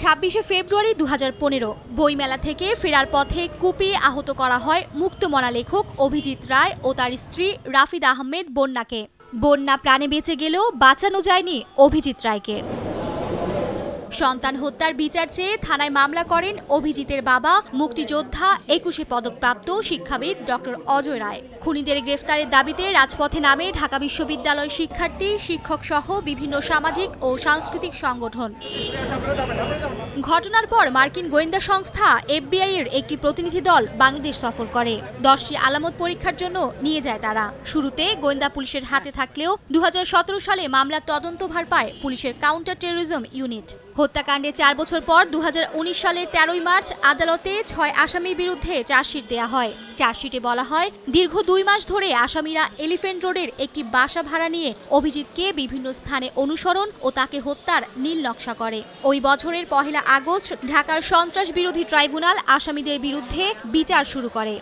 26 ফেব্রুয়ারি 2015 বইমেলা থেকে ফেরার পথে কুপিয়ে আহত করা হয় মুক্তমনা লেখক অভিজিৎ রায় ও তার স্ত্রী রাফিদা আহমেদ বন্যাকে। বন্যা প্রাণে বেঁচে গেলেও বাঁচানো যায়নি অভিজিৎ রায়কে। সন্তান হত্যার বিচার চেয়ে থানায় মামলা করেন অভিজিতের বাবা মুক্তিযোদ্ধা 21 পদকপ্রাপ্ত শিক্ষাবিদ ডক্টর অজয় রায়। খুনিদের গ্রেফতারের দাবিতে রাজপথে নামে ঢাকা বিশ্ববিদ্যালয় শিক্ষার্থী, শিক্ষক সহ বিভিন্ন সামাজিক ও সাংস্কৃতিক সংগঠন। ঘটনার পর মার্কিন গোয়েন্দা সংস্থা FBI এর একটি প্রতিনিধি দল বাংলাদেশ সফর করে। 10টি আলামত পরীক্ষার জন্য নিয়ে যায় তারা। শুরুতে গোয়েন্দা পুলিশের হাতে থাকলেও 2017 সালে মামলার তদন্তভার পায় পুলিশের কাউন্টার টেরোরিজম ইউনিট। হত্যাকাণ্ডে 4 বছর পর 2019 সালের 13 মার্চ আদালতে 6 আসামির বিরুদ্ধে চার্জশিট দেয়া হয়। চার্জশিটে বলা হয়, দীর্ঘ 2 মাস ধরে আসামিরা এলিফ্যান্ট রোডের একটি বাসা ভাড়া নিয়ে অভিজিৎকে বিভিন্ন স্থানে অনুসরণ ও তাকে হত্যার নীল নকশা করে। ওই বছরের 1 আগস্ট ঢাকার সন্ত্রাস বিরোধী ট্রাইব্যুনাল আসামিদের বিরুদ্ধে বিচার শুরু করে।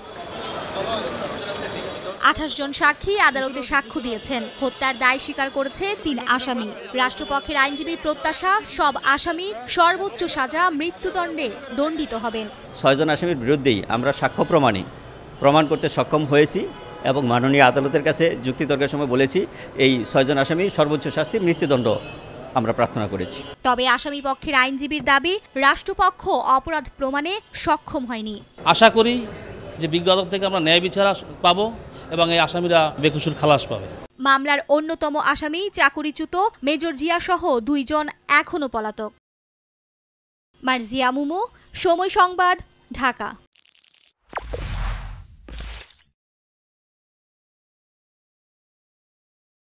28 জন সাক্ষী আদালতে সাক্ষ্য দিয়েছেন। হত্যার দায় স্বীকার করেছে 3 আসামি। রাষ্ট্রপক্ষের আইনজীবীর প্রত্যাশা, সব আসামি সর্বোচ্চ সাজা মৃত্যুদণ্ডে দণ্ডিত হবেন। 6 জন আসামির বিরুদ্ধেই আমরা সাক্ষ্য প্রমাণ করতে সক্ষম হয়েছি এবং মাননীয় আদালতের কাছে যুক্তিতর্কের সময় বলেছি এই 6 জন আসামি সর্বোচ্চ শাস্তি মৃত্যুদণ্ড আমরা প্রার্থনা করেছি। তবে আসামি পক্ষের আইনজীবীর দাবি, রাষ্ট্রপক্ষ অপরাধ প্রমাণে সক্ষম হয়নি। আশা করি যে বিজ্ঞ আদালত থেকে আমরা ন্যায় বিচার পাবো এবং এই আসামিরা বেকসুর খালাস পাবে। মামলার অন্যতম আসামি চাকুরিচ্যুত মেজর জিয়া সহ 2 জন এখনো পলাতক। মার্জিয়া মুমু, সময় সংবাদ, ঢাকা।